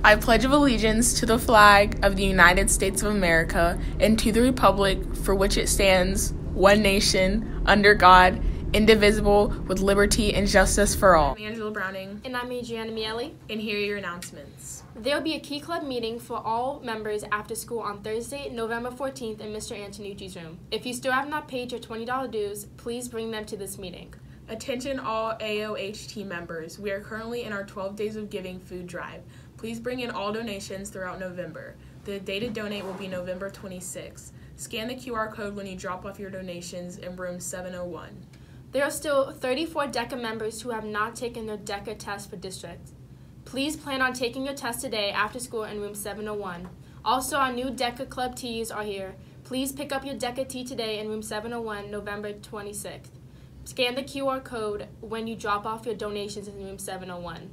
I pledge allegiance to the flag of the United States of America and to the republic for which it stands, one nation, under God, indivisible, with liberty and justice for all. I'm Angela Browning. And I'm Adriana Miele. And here are your announcements. There will be a Key Club meeting for all members after school on Thursday, November 14th in Mr. Antonucci's room. If you still have not paid your $20 dues, please bring them to this meeting. Attention all AOHT members. We are currently in our 12 Days of Giving food drive. Please bring in all donations throughout November. The day to donate will be November 26th. Scan the QR code when you drop off your donations in room 701. There are still 34 DECA members who have not taken their DECA test for districts. Please plan on taking your test today after school in room 701. Also, our new DECA Club teas are here. Please pick up your DECA tea today in room 701, November 26th. Scan the QR code when you drop off your donations in room 701.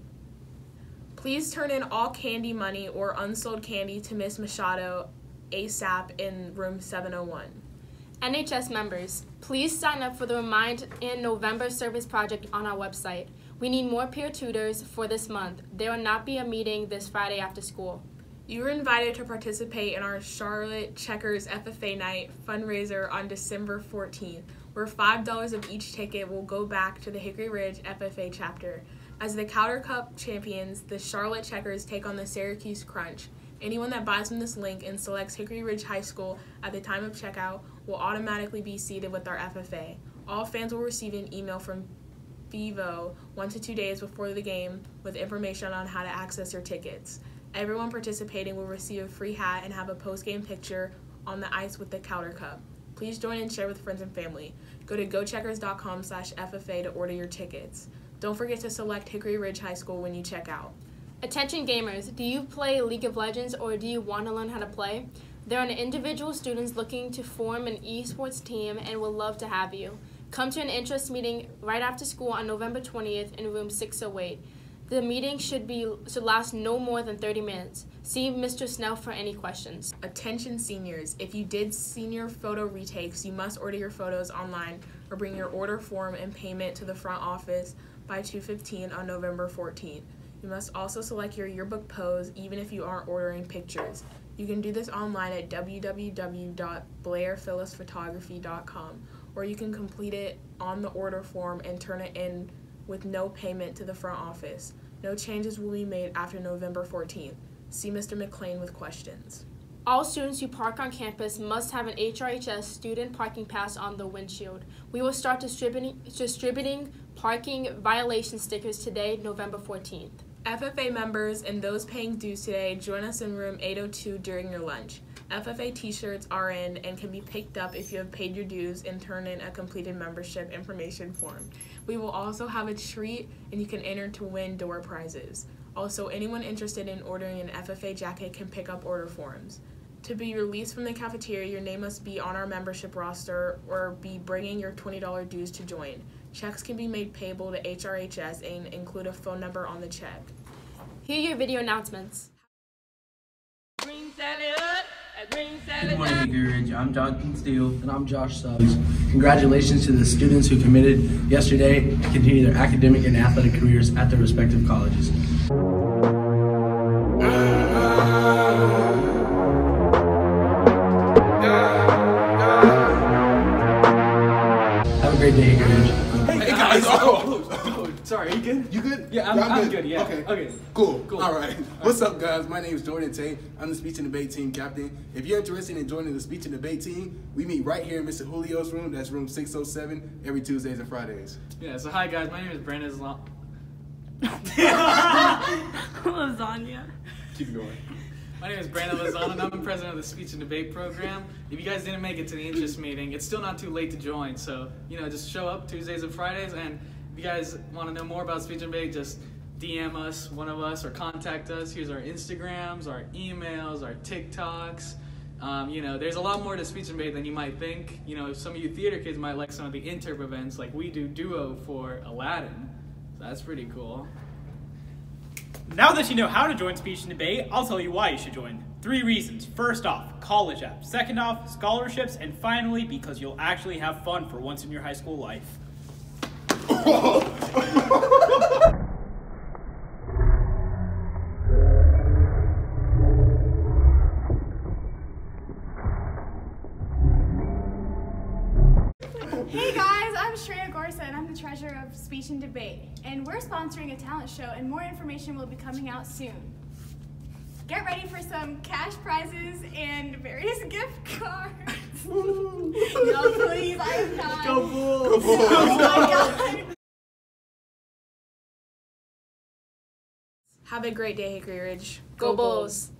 Please turn in all candy money or unsold candy to Miss Machado ASAP in room 701. NHS members, please sign up for the Remind in November service project on our website. We need more peer tutors for this month. There will not be a meeting this Friday after school. You are invited to participate in our Charlotte Checkers FFA Night fundraiser on December 14th, where $5 of each ticket will go back to the Hickory Ridge FFA chapter. As the Calder Cup champions, the Charlotte Checkers take on the Syracuse Crunch. Anyone that buys from this link and selects Hickory Ridge High School at the time of checkout will automatically be seated with our FFA. All fans will receive an email from Vivo 1 to 2 days before the game with information on how to access your tickets. Everyone participating will receive a free hat and have a post-game picture on the ice with the Calder Cup. Please join and share with friends and family. Go to gocheckers.com/FFA to order your tickets. Don't forget to select Hickory Ridge High School when you check out. Attention gamers, do you play League of Legends or do you want to learn how to play? There are individual students looking to form an esports team and would love to have you. Come to an interest meeting right after school on November 20th in room 608. The meeting should last no more than 30 minutes. See Mr. Snell for any questions. Attention seniors, if you did senior photo retakes, you must order your photos online or bring your order form and payment to the front office by 2:15 on November 14th. You must also select your yearbook pose even if you aren't ordering pictures. You can do this online at www.blairphyllisphotography.com, or you can complete it on the order form and turn it in with no payment to the front office. No changes will be made after November 14th. See Mr. McLean with questions. All students who park on campus must have an HRHS student parking pass on the windshield. We will start distributing parking violation stickers today, November 14th. FFA members and those paying dues today, join us in room 802 during your lunch. FFA t-shirts are in and can be picked up if you have paid your dues and turn in a completed membership information form. We will also have a treat and you can enter to win door prizes. Also, anyone interested in ordering an FFA jacket can pick up order forms. To be released from the cafeteria, your name must be on our membership roster or be bringing your $20 dues to join. Checks can be made payable to HRHS and include a phone number on the check. Here are your video announcements. Good morning, Hickory Ridge. I'm Jonathan Steele. And I'm Josh Suggs. Congratulations to the students who committed yesterday to continue their academic and athletic careers at their respective colleges. Have a great day, Hickory Ridge. Hey guys, sorry, are you good? You good? Yeah, I'm good, yeah. Okay. Cool. All right. What's up, guys? My name is Jordan Tate. I'm the speech and debate team captain. If you're interested in joining the speech and debate team, we meet right here in Mr. Julio's room. That's room 607 every Tuesdays and Fridays. Yeah, so hi guys, my name is Brandon Lasagna. Keep going. My name is Brandon Lozano, and I'm president of the speech and debate program. If you guys didn't make it to the interest meeting, it's still not too late to join. So, just show up Tuesdays and Fridays. And if you guys want to know more about speech and debate, just DM us, one of us, or contact us. Here's our Instagrams, our emails, our TikToks. There's a lot more to speech and debate than you might think. Some of you theater kids might like some of the interp events, like we do Duo for Aladdin. So that's pretty cool. Now that you know how to join speech and debate, I'll tell you why you should join. 3 reasons. First off, college app. Second off, scholarships. And finally, because you'll actually have fun for once in your high school life. Hey guys, I'm Shreya Gorsa and I'm the treasurer of Speech and Debate. And we're sponsoring a talent show and more information will be coming out soon. Get ready for some cash prizes and various gift cards. No, please, I am not. Go Bulls! Go Bulls! Oh my God. Have a great day, Hickory Ridge. Go Bulls!